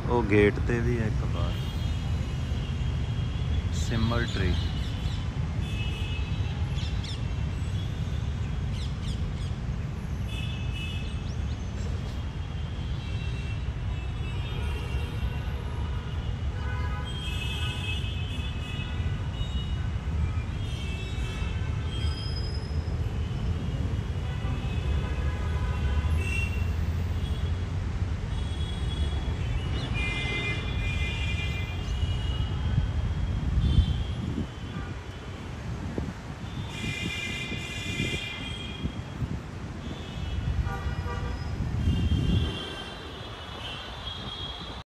ਉਹ ਗੇਟ ਤੇ ਵੀ ਹੈ ਇੱਕ ਬਾਰ ਸਿਮਲ ਟ੍ਰੀ।